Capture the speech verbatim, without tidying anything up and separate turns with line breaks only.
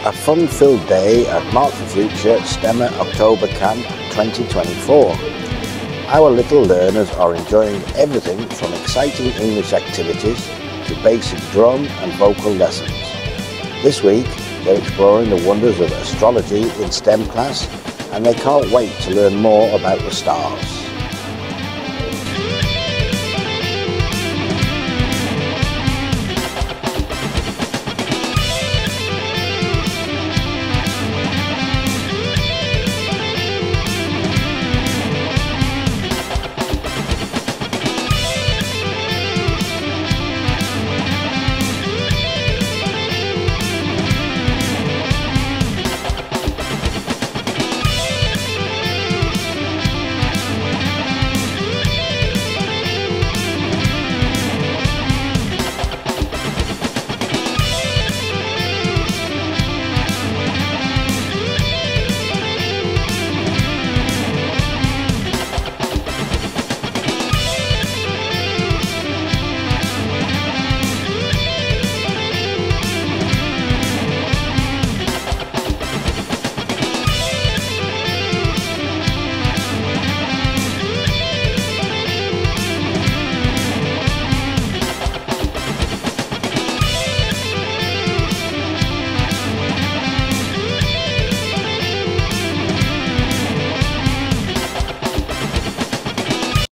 a fun-filled day at Mark for Future STEMMA October Camp twenty twenty-four. Our little learners are enjoying everything from exciting English activities to basic drum and vocal lessons. This week they're exploring the wonders of astrology in STEM class, and they can't wait to learn more about the stars.